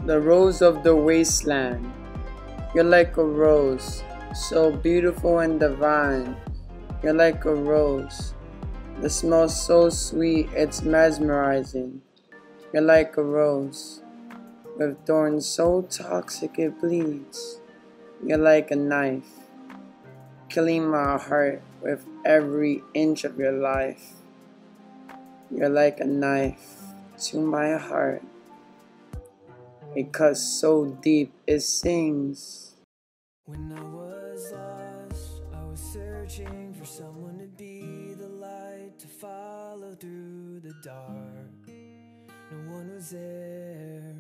the rose of the wasteland. You're like a rose, so beautiful and divine. You're like a rose. The smell so sweet, it's mesmerizing. You're like a rose, with thorns so toxic it bleeds. You're like a knife, killing my heart with every inch of your life. You're like a knife to my heart. It cuts so deep it stings. When I was lost, I was searching for someone to be the light, to follow through the dark. No one was there.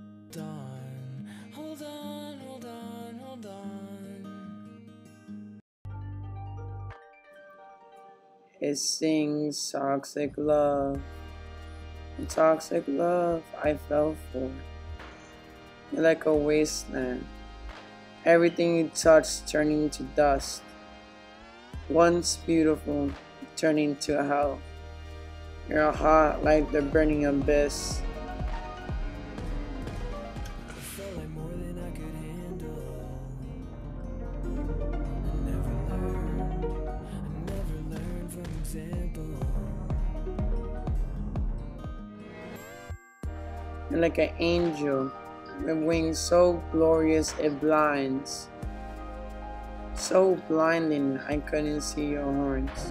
Hold on, hold on, hold on. It sings toxic love. The toxic love I fell for. You're like a wasteland. Everything you touch turning to dust. Once beautiful, turning to hell. You're hot like the burning abyss. It felt like more than I could handle. I never learned from example. You're like an angel, with wings so glorious it blinds. So blinding I couldn't see your horns.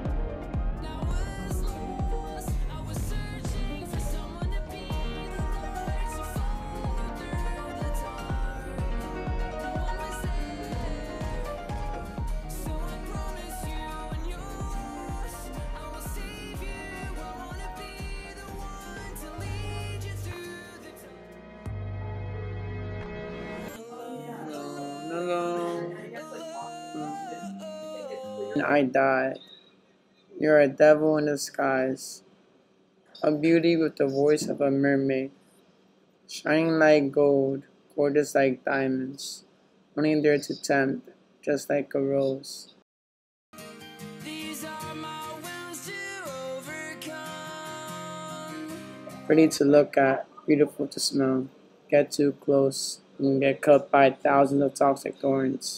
And I died. You're a devil in disguise, a beauty with the voice of a mermaid, shining like gold, gorgeous like diamonds, only there to tempt, just like a rose. These are my wills to overcome. Pretty to look at, beautiful to smell. Get too close and get cut by thousands of toxic thorns.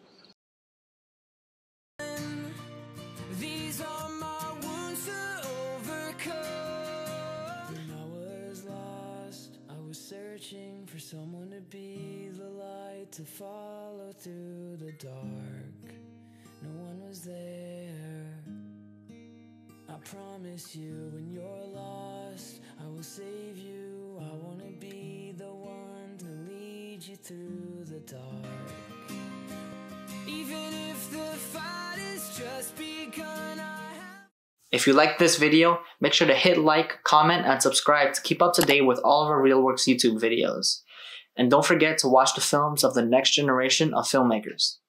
These are my wounds to overcome. When I was lost, I was searching for someone to be the light, to follow through the dark. No one was there. I promise you, when you're lost, I will save you. I wanna be the one to lead you through the dark. Even if the fight is just begun, If you like this video, make sure to hit like, comment, and subscribe to keep up to date with all of our RealWorks YouTube videos. And don't forget to watch the films of the next generation of filmmakers.